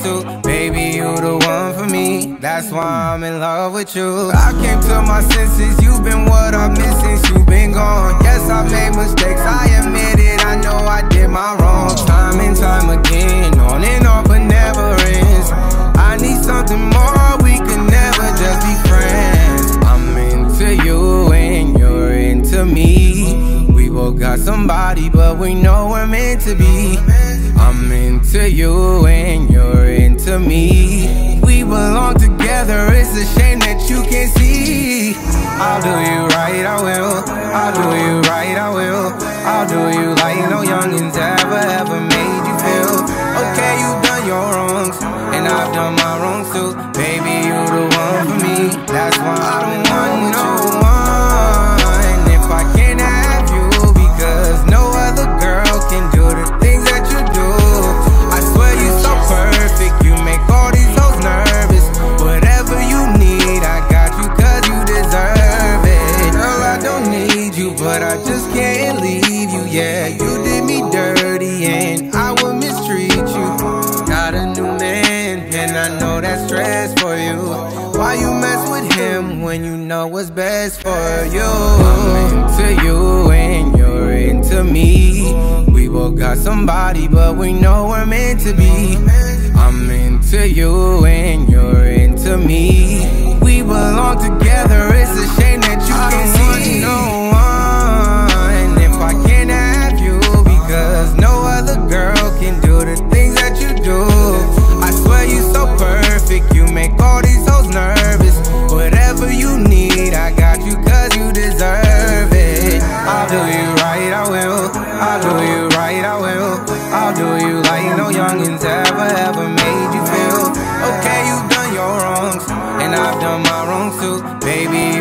too. Baby, you the one for me, that's why I'm in love with you. I came to my senses, you've been what I miss since you've been gone. Yes, I made mistakes, I admit it, I know I did my wrong. Time and time again, on and off but never ends. I need something more, we can never just be friends. I'm into you and you're into me. We both got somebody, but we know we're meant to be. I'm into you and you're into me. We belong together, it's a shame that you can't see. I'll do you right, I will. I'll do you right, I will. I'll do you like no youngins ever made you feel. Okay, you've done your wrongs, and I've done my wrongs too. Baby, you the one for me, that's why I don't want no one. If I can't have you, because no other girl can do the things that you do. I swear you're so perfect, you make all these hoes nervous. Whatever you need, I got you cause you deserve it. Girl, I don't need you, but I just can't leave you. Yeah, you did me dirty and I would mistreat you. Got a new man and I know that's stress for you. Why you mess with him when you know what's best for you? I'm into you and you're into me. We both got somebody, but we know we're meant to be. I'm into you and you're into me. We belong together, it's a shame that you can't see no one. If I can't have you, because no other girl can do the things that you do. I swear you're so perfect, you make all these hoes nervous. Whatever you need, I got you cause you deserve it. I'll do you right, I will. I'll do you right, I will. I'll do you like no youngins ever made you feel. Okay, you've done your wrongs, and I've done my wrongs too. Baby,